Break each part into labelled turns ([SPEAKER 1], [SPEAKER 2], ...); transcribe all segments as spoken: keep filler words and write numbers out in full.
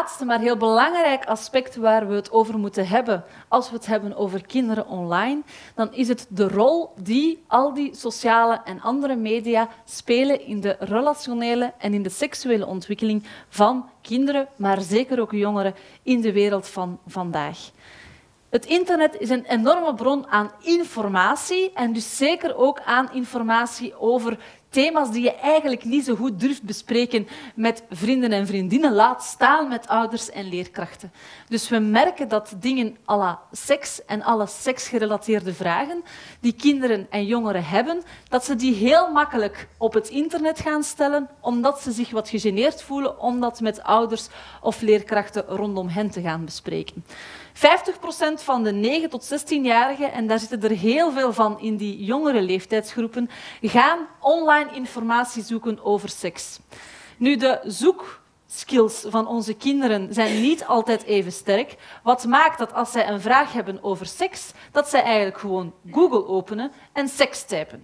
[SPEAKER 1] laatste, maar heel belangrijk aspect waar we het over moeten hebben als we het hebben over kinderen online, dan is het de rol die al die sociale en andere media spelen in de relationele en in de seksuele ontwikkeling van kinderen, maar zeker ook jongeren in de wereld van vandaag. Het internet is een enorme bron aan informatie en dus zeker ook aan informatie over thema's die je eigenlijk niet zo goed durft bespreken met vrienden en vriendinnen, laat staan met ouders en leerkrachten. Dus we merken dat dingen à la seks en alle seksgerelateerde vragen die kinderen en jongeren hebben, dat ze die heel makkelijk op het internet gaan stellen, omdat ze zich wat gegeneerd voelen om dat met ouders of leerkrachten rondom hen te gaan bespreken. vijftig procent van de negen tot zestienjarigen, en daar zitten er heel veel van in die jongere leeftijdsgroepen, gaan online informatie zoeken over seks. Nu, de zoekskills van onze kinderen zijn niet altijd even sterk, wat maakt dat als zij een vraag hebben over seks, dat zij eigenlijk gewoon Google openen en seks typen.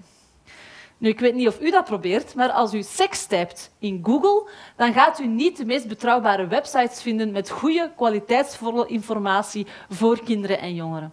[SPEAKER 1] Nu, ik weet niet of u dat probeert, maar als u seks typt in Google, dan gaat u niet de meest betrouwbare websites vinden met goede, kwaliteitsvolle informatie voor kinderen en jongeren.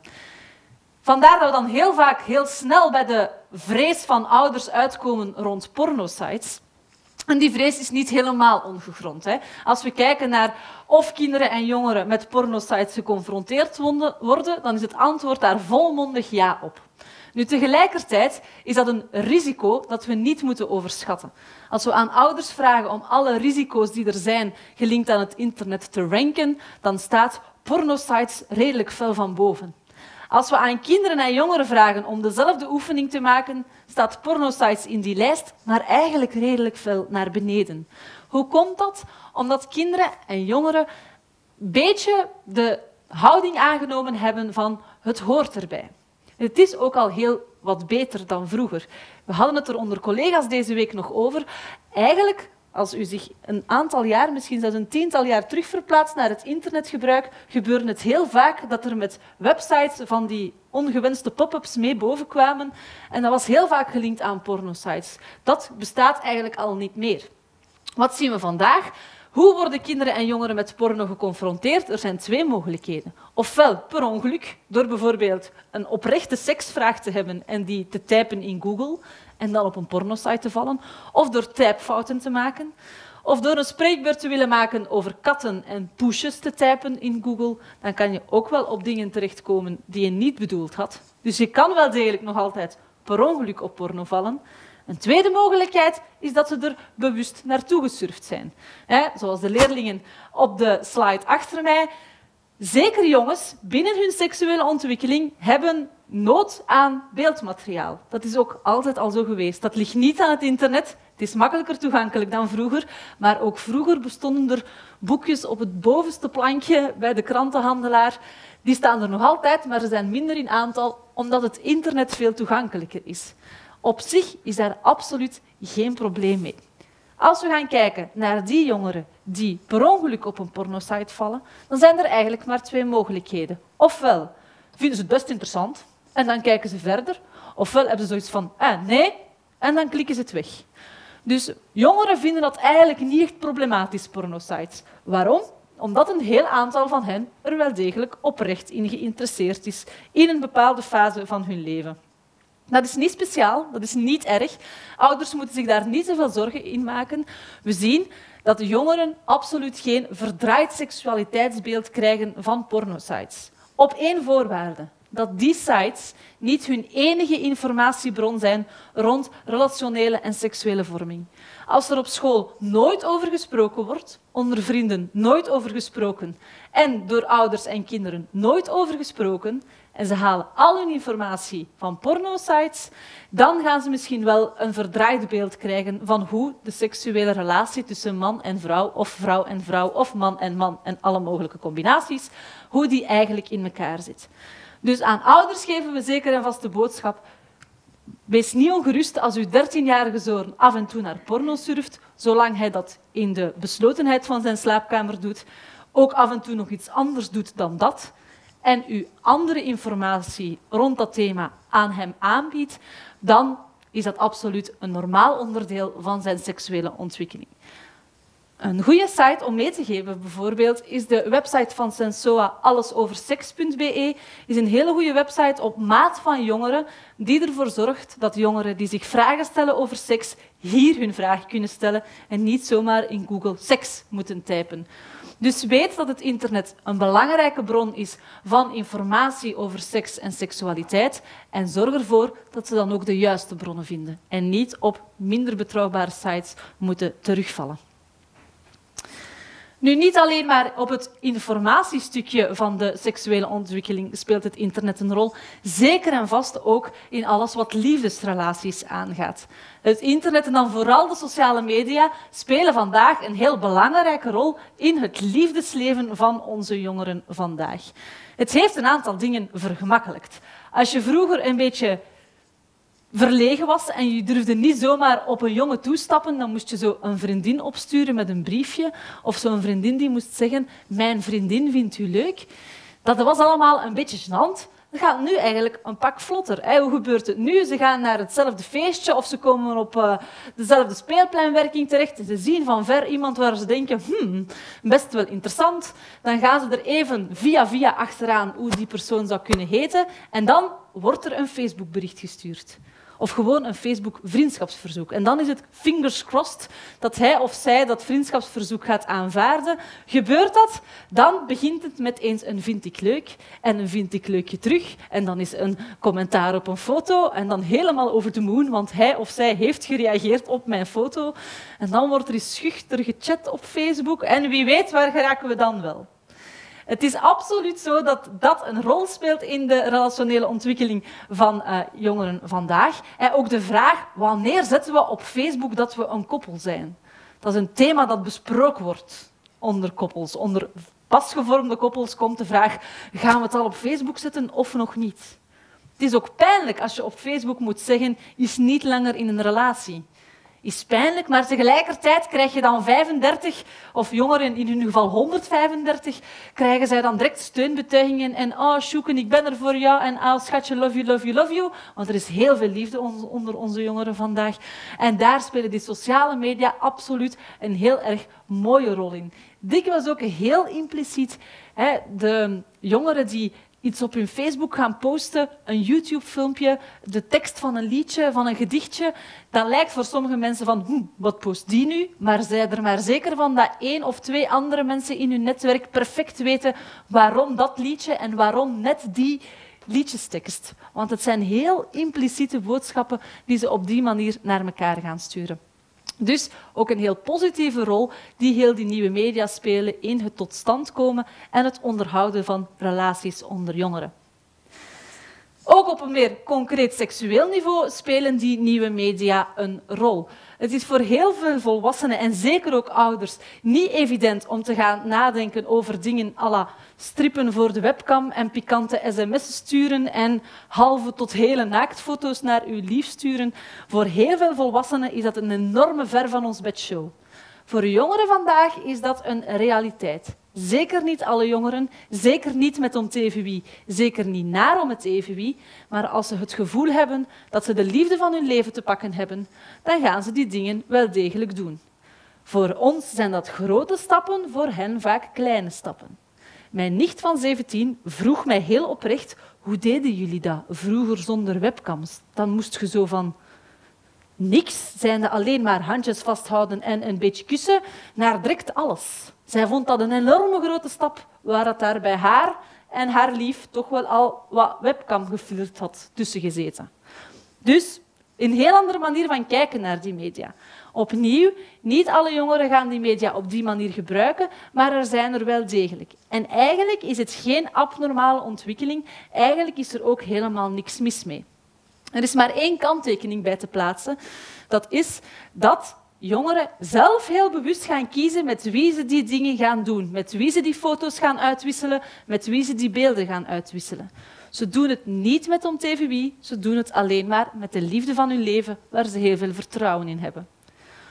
[SPEAKER 1] Vandaar dat we dan heel vaak heel snel bij de vrees van ouders uitkomen rond pornosites. En die vrees is niet helemaal ongegrond. Hè. Als we kijken naar of kinderen en jongeren met pornosites geconfronteerd worden, dan is het antwoord daar volmondig ja op. Nu, tegelijkertijd is dat een risico dat we niet moeten overschatten. Als we aan ouders vragen om alle risico's die er zijn gelinkt aan het internet te ranken, dan staat pornosites redelijk fel van boven. Als we aan kinderen en jongeren vragen om dezelfde oefening te maken, staat pornosites in die lijst, maar eigenlijk redelijk fel naar beneden. Hoe komt dat? Omdat kinderen en jongeren een beetje de houding aangenomen hebben van het hoort erbij. Het is ook al heel wat beter dan vroeger. We hadden het er onder collega's deze week nog over. Eigenlijk, als u zich een aantal jaar, misschien zelfs een tiental jaar terug verplaatst naar het internetgebruik, gebeurde het heel vaak dat er met websites van die ongewenste pop-ups mee bovenkwamen. En dat was heel vaak gelinkt aan pornosites. Dat bestaat eigenlijk al niet meer. Wat zien we vandaag? Hoe worden kinderen en jongeren met porno geconfronteerd? Er zijn twee mogelijkheden. Ofwel per ongeluk, door bijvoorbeeld een oprechte seksvraag te hebben en die te typen in Google en dan op een pornosite te vallen, of door typfouten te maken, of door een spreekbeurt te willen maken over katten en poesjes te typen in Google, dan kan je ook wel op dingen terechtkomen die je niet bedoeld had. Dus je kan wel degelijk nog altijd per ongeluk op porno vallen. Een tweede mogelijkheid is dat ze er bewust naartoe gesurfd zijn. He, zoals de leerlingen op de slide achter mij. Zeker jongens binnen hun seksuele ontwikkeling hebben nood aan beeldmateriaal. Dat is ook altijd al zo geweest. Dat ligt niet aan het internet. Het is makkelijker toegankelijk dan vroeger. Maar ook vroeger bestonden er boekjes op het bovenste plankje bij de krantenhandelaar. Die staan er nog altijd, maar ze zijn minder in aantal omdat het internet veel toegankelijker is. Op zich is daar absoluut geen probleem mee. Als we gaan kijken naar die jongeren die per ongeluk op een pornosite vallen, dan zijn er eigenlijk maar twee mogelijkheden. Ofwel vinden ze het best interessant en dan kijken ze verder, ofwel hebben ze zoiets van ah, nee en dan klikken ze het weg. Dus jongeren vinden dat eigenlijk niet echt problematisch, pornosites. Waarom? Omdat een heel aantal van hen er wel degelijk oprecht in geïnteresseerd is in een bepaalde fase van hun leven. Dat is niet speciaal, dat is niet erg. Ouders moeten zich daar niet zoveel zorgen in maken. We zien dat de jongeren absoluut geen verdraaid seksualiteitsbeeld krijgen van pornosites. Op één voorwaarde, dat die sites niet hun enige informatiebron zijn rond relationele en seksuele vorming. Als er op school nooit over gesproken wordt, onder vrienden nooit over gesproken en door ouders en kinderen nooit over gesproken, en ze halen al hun informatie van pornosites, dan gaan ze misschien wel een verdraaid beeld krijgen van hoe de seksuele relatie tussen man en vrouw, of vrouw en vrouw, of man en man en alle mogelijke combinaties, hoe die eigenlijk in elkaar zit. Dus aan ouders geven we zeker en vast de boodschap: wees niet ongerust als uw dertienjarige zoon af en toe naar porno surft, zolang hij dat in de beslotenheid van zijn slaapkamer doet, ook af en toe nog iets anders doet dan dat, en u andere informatie rond dat thema aan hem aanbiedt, dan is dat absoluut een normaal onderdeel van zijn seksuele ontwikkeling. Een goede site om mee te geven bijvoorbeeld is de website van Sensoa allesoverseks punt be. Is een hele goede website op maat van jongeren die ervoor zorgt dat jongeren die zich vragen stellen over seks hier hun vraag kunnen stellen en niet zomaar in Google seks moeten typen. Dus weet dat het internet een belangrijke bron is van informatie over seks en seksualiteit en zorg ervoor dat ze dan ook de juiste bronnen vinden en niet op minder betrouwbare sites moeten terugvallen. Nu, niet alleen maar op het informatiestukje van de seksuele ontwikkeling speelt het internet een rol, zeker en vast ook in alles wat liefdesrelaties aangaat. Het internet en dan vooral de sociale media spelen vandaag een heel belangrijke rol in het liefdesleven van onze jongeren vandaag. Het heeft een aantal dingen vergemakkelijkt. Als je vroeger een beetje verlegen was en je durfde niet zomaar op een jongen toestappen, dan moest je zo een vriendin opsturen met een briefje of zo'n vriendin die moest zeggen mijn vriendin vindt u leuk. Dat was allemaal een beetje gênant. Dat gaat nu eigenlijk een pak vlotter. Hoe gebeurt het nu? Ze gaan naar hetzelfde feestje of ze komen op uh, dezelfde speelpleinwerking terecht en ze zien van ver iemand waar ze denken hmm, best wel interessant. Dan gaan ze er even via via achteraan hoe die persoon zou kunnen heten en dan wordt er een Facebookbericht gestuurd. Of gewoon een Facebook-vriendschapsverzoek. En dan is het fingers crossed dat hij of zij dat vriendschapsverzoek gaat aanvaarden. Gebeurt dat, dan begint het met eens een vind ik leuk en een vind ik leukje terug. En dan is een commentaar op een foto en dan helemaal over de moon, want hij of zij heeft gereageerd op mijn foto. En dan wordt er eens schuchter gechat op Facebook en wie weet waar geraken we dan wel. Het is absoluut zo dat dat een rol speelt in de relationele ontwikkeling van uh, jongeren vandaag. En ook de vraag, wanneer zetten we op Facebook dat we een koppel zijn? Dat is een thema dat besproken wordt onder koppels. Onder pasgevormde koppels komt de vraag, gaan we het al op Facebook zetten of nog niet? Het is ook pijnlijk als je op Facebook moet zeggen, is niet langer in een relatie. Is pijnlijk, maar tegelijkertijd krijg je dan vijfendertig, of jongeren in hun geval honderdvijfendertig, krijgen zij dan direct steunbetuigingen en oh, Sjoeken, ik ben er voor jou en oh, schatje, love you, love you, love you. Want er is heel veel liefde onder onze jongeren vandaag. En daar spelen die sociale media absoluut een heel erg mooie rol in. Dikwijls ook heel impliciet. Hè, de jongeren die iets op hun Facebook gaan posten, een YouTube-filmpje, de tekst van een liedje, van een gedichtje, dat lijkt voor sommige mensen van, hm, wat post die nu? Maar zij er maar zeker van dat één of twee andere mensen in hun netwerk perfect weten waarom dat liedje en waarom net die liedjestekst. Want het zijn heel impliciete boodschappen die ze op die manier naar elkaar gaan sturen. Dus ook een heel positieve rol die heel die nieuwe media spelen in het tot stand komen en het onderhouden van relaties onder jongeren. Ook op een meer concreet seksueel niveau spelen die nieuwe media een rol. Het is voor heel veel volwassenen en zeker ook ouders niet evident om te gaan nadenken over dingen à la strippen voor de webcam en pikante sms'en sturen en halve tot hele naaktfoto's naar uw lief sturen. Voor heel veel volwassenen is dat een enorme ver van ons bedshow. Voor jongeren vandaag is dat een realiteit. Zeker niet alle jongeren, zeker niet met om het even wie, zeker niet naar om het even wie, maar als ze het gevoel hebben dat ze de liefde van hun leven te pakken hebben, dan gaan ze die dingen wel degelijk doen. Voor ons zijn dat grote stappen, voor hen vaak kleine stappen. Mijn nicht van zeventien vroeg mij heel oprecht, hoe deden jullie dat vroeger zonder webcams? Dan moest je zo van niks, zijnde alleen maar handjes vasthouden en een beetje kussen, naar direct alles. Zij vond dat een enorme grote stap, waar het daar bij haar en haar lief toch wel al wat webcam geflirt had tussen gezeten. Dus een heel andere manier van kijken naar die media. Opnieuw, niet alle jongeren gaan die media op die manier gebruiken, maar er zijn er wel degelijk. En eigenlijk is het geen abnormale ontwikkeling, eigenlijk is er ook helemaal niks mis mee. Er is maar één kanttekening bij te plaatsen. Dat is dat jongeren zelf heel bewust gaan kiezen met wie ze die dingen gaan doen, met wie ze die foto's gaan uitwisselen, met wie ze die beelden gaan uitwisselen. Ze doen het niet met om het even wie, ze doen het alleen maar met de liefde van hun leven, waar ze heel veel vertrouwen in hebben.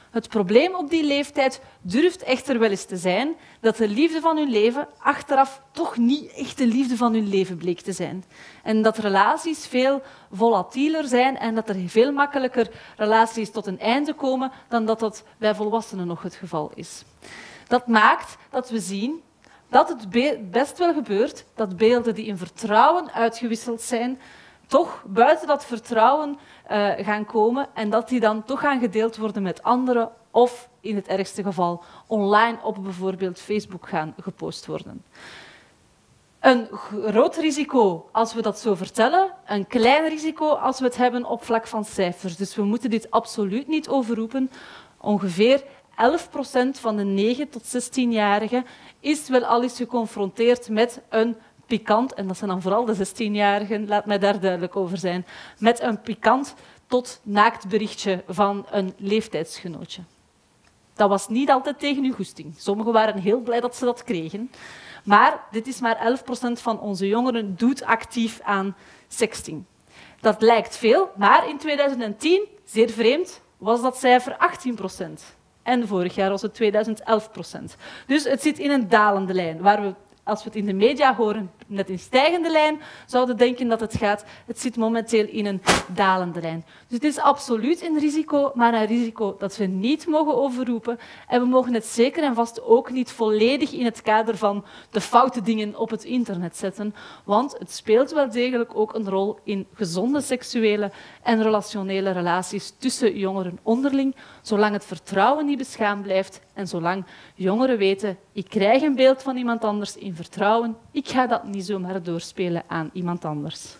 [SPEAKER 1] Het probleem op die leeftijd durft echter wel eens te zijn dat de liefde van hun leven achteraf toch niet echt de liefde van hun leven bleek te zijn. En dat relaties veel volatieler zijn en dat er veel makkelijker relaties tot een einde komen dan dat dat bij volwassenen nog het geval is. Dat maakt dat we zien dat het best wel gebeurt dat beelden die in vertrouwen uitgewisseld zijn, toch buiten dat vertrouwen uh, gaan komen en dat die dan toch gaan gedeeld worden met anderen of in het ergste geval online op bijvoorbeeld Facebook gaan gepost worden. Een groot risico als we dat zo vertellen, een klein risico als we het hebben op vlak van cijfers. Dus we moeten dit absoluut niet overroepen. Ongeveer elf procent van de negen tot zestienjarigen is wel al eens geconfronteerd met een pikant, en dat zijn dan vooral de zestienjarigen, laat mij daar duidelijk over zijn, met een pikant tot naakt berichtje van een leeftijdsgenootje. Dat was niet altijd tegen uw goesting. Sommigen waren heel blij dat ze dat kregen. Maar dit is maar elf procent van onze jongeren doet actief aan sexting. Dat lijkt veel, maar in tweeduizend tien, zeer vreemd, was dat cijfer achttien procent. En vorig jaar was het tweeduizend elf procent. Dus het zit in een dalende lijn, waar we, als we het in de media horen, net in stijgende lijn, zouden denken dat het gaat. Het zit momenteel in een dalende lijn. Dus het is absoluut een risico, maar een risico dat we niet mogen overroepen. En we mogen het zeker en vast ook niet volledig in het kader van de foute dingen op het internet zetten, want het speelt wel degelijk ook een rol in gezonde seksuele en relationele relaties tussen jongeren onderling, zolang het vertrouwen niet beschaamd blijft en zolang jongeren weten, ik krijg een beeld van iemand anders in vertrouwen, ik ga dat niet zomaar doorspelen aan iemand anders.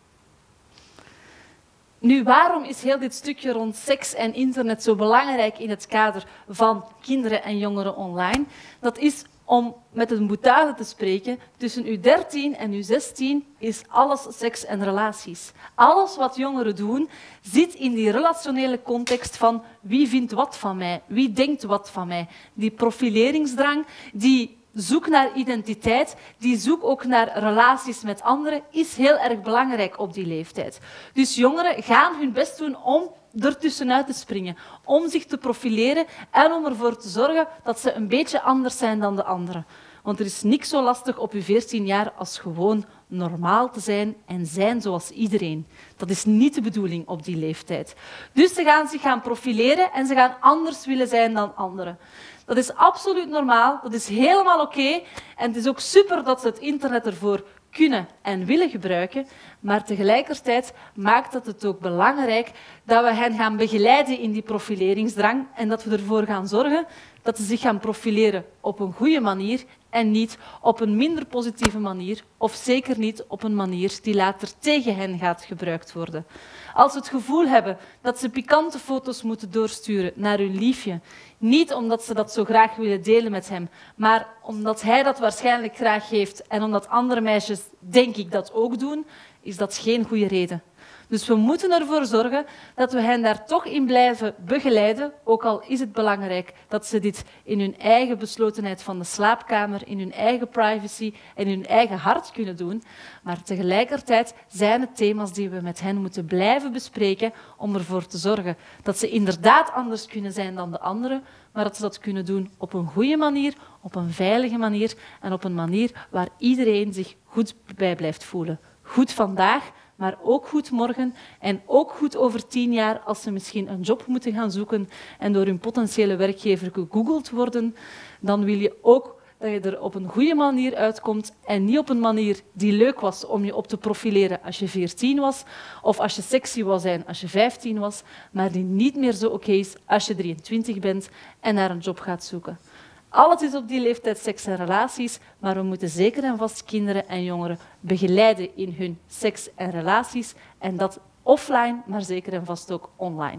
[SPEAKER 1] Nu, waarom is heel dit stukje rond seks en internet zo belangrijk in het kader van kinderen en jongeren online? Dat is om met een boutade te spreken. Tussen uw dertien en uw zestien is alles seks en relaties. Alles wat jongeren doen, zit in die relationele context van wie vindt wat van mij, wie denkt wat van mij. Die profileringsdrang, die zoek naar identiteit, die zoek ook naar relaties met anderen, is heel erg belangrijk op die leeftijd. Dus jongeren gaan hun best doen om ertussenuit te springen, om zich te profileren en om ervoor te zorgen dat ze een beetje anders zijn dan de anderen. Want er is niks zo lastig op je veertien jaar als gewoon normaal te zijn en zijn zoals iedereen. Dat is niet de bedoeling op die leeftijd. Dus ze gaan zich gaan profileren en ze gaan anders willen zijn dan anderen. Dat is absoluut normaal, dat is helemaal oké. Okay. En het is ook super dat ze het internet ervoor kunnen en willen gebruiken, maar tegelijkertijd maakt het het ook belangrijk dat we hen gaan begeleiden in die profileringsdrang en dat we ervoor gaan zorgen dat ze zich gaan profileren op een goede manier en niet op een minder positieve manier, of zeker niet op een manier die later tegen hen gaat gebruikt worden. Als ze het gevoel hebben dat ze pikante foto's moeten doorsturen naar hun liefje, niet omdat ze dat zo graag willen delen met hem, maar omdat hij dat waarschijnlijk graag heeft en omdat andere meisjes, denk ik, dat ook doen, is dat geen goede reden. Dus we moeten ervoor zorgen dat we hen daar toch in blijven begeleiden, ook al is het belangrijk dat ze dit in hun eigen beslotenheid van de slaapkamer, in hun eigen privacy en in hun eigen hart kunnen doen. Maar tegelijkertijd zijn het thema's die we met hen moeten blijven bespreken om ervoor te zorgen dat ze inderdaad anders kunnen zijn dan de anderen, maar dat ze dat kunnen doen op een goede manier, op een veilige manier en op een manier waar iedereen zich goed bij blijft voelen. Goed vandaag, maar ook goed morgen en ook goed over tien jaar als ze misschien een job moeten gaan zoeken en door hun potentiële werkgever gegoogeld worden, dan wil je ook dat je er op een goede manier uitkomt en niet op een manier die leuk was om je op te profileren als je veertien was of als je sexy wou zijn als je vijftien was, maar die niet meer zo oké is als je drieëntwintig bent en naar een job gaat zoeken. Alles is op die leeftijd seks en relaties, maar we moeten zeker en vast kinderen en jongeren begeleiden in hun seks en relaties. En dat offline, maar zeker en vast ook online.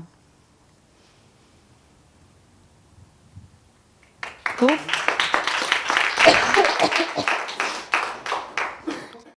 [SPEAKER 1] Goed.